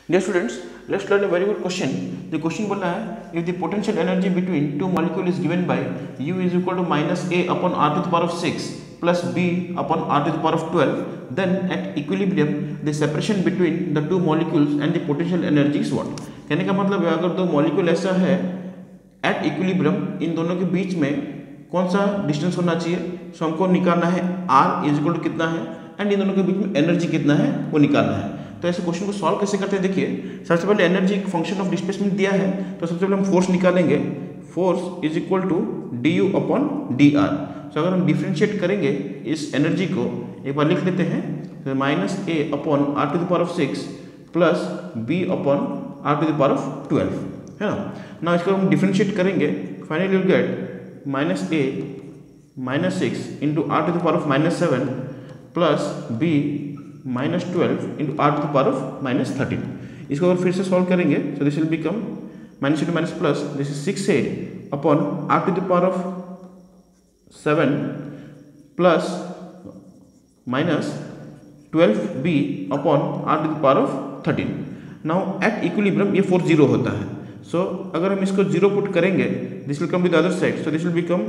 Dear students, let's learn a very good question. The question बोला है if the potential energy between two molecules is given by U is equal to minus A upon R to the power of 6 plus B upon R to the power of 12, then at equilibrium the separation between the two molecules and the potential energy is what? कहने का मतलब है अगर दो molecule ऐसा है at equilibrium इन दोनों के बीच में कौन सा डिस्टेंस होना चाहिए, सो हमको निकालना है R इज इक्वल टू कितना है एंड इन दोनों के बीच में एनर्जी कितना है वो निकालना है। तो ऐसे क्वेश्चन को सॉल्व कैसे करते हैं देखिए, सबसे पहले एनर्जी एक फंक्शन ऑफ डिस्प्लेसमेंट दिया है तो सबसे पहले हम फोर्स निकालेंगे। Force is equal to D U upon D R. So अगर हम डिफ्रेंशिएट करेंगे इस एनर्जी को एक बार लिख लेते हैं, तो minus A upon are to the power of 6 plus B upon are to the power of 12 है ना। ना इसको हम डिफ्रेंशिएट करेंगे, finally will get minus A minus 6 into R to the power of minus 7 plus B minus 12 into R to the power of minus 13। इसको अगर फिर से सॉल्व करेंगे तो this will become minus into minus plus this is 6a upon are to the power of 7 plus minus 12b upon are to the power of 13। Now at equilibrium ये 4 0 होता है। सो अगर हम इसको 0 पुट करेंगे this will come to the other side, so this will become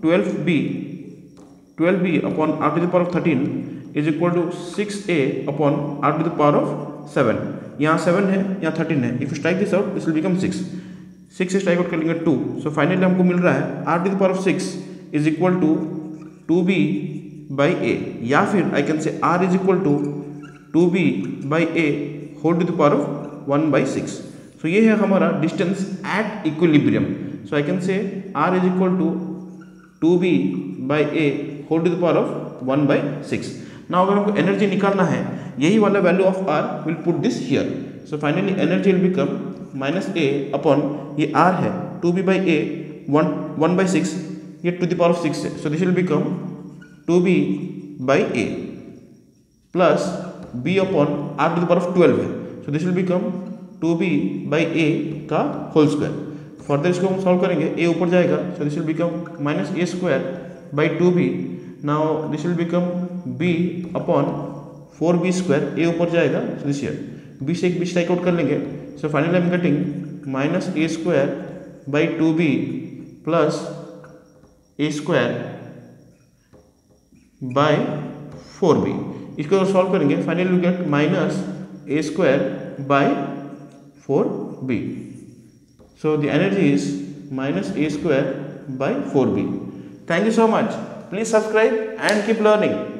12b upon are to the power of 13 is equal to 6a upon are to the power of 7। यहाँ 7 है यहाँ 13 है, if you strike this out this will become 6 से strike out कर लेंगे 2। So finally हमको मिल रहा है r to the power of 6 is equal to 2b by a, या फिर I can say r is equal to 2b by a whole to the power of 1/6। So ये है हमारा distance at equilibrium. So I can say r is equal to 2b by a whole to the power of 1/6। ना अगर हमको energy निकालना है यही वाला value of r will put this here. So finally energy will become minus A upon ये r है 2b by ए 1/6, ये टू द पावर ऑफ 6 है, so this will become 2b by a plus b upon are to the power of 12 है, so this will become 2b by a का whole square. Further इसको हम solve करेंगे, a ऊपर जाएगा, so this will become minus a square by 2b। Now this will become b upon 4b square, a ऊपर जाएगा, so this here b से एक b स्ट्राइक आउट कर लेंगे। So finally I am getting minus a square by 2b plus a square by 4b। इसको solve करेंगे finally will get minus a square by 4b। So the energy is minus a square by 4b। Thank you so much. Please subscribe and keep learning.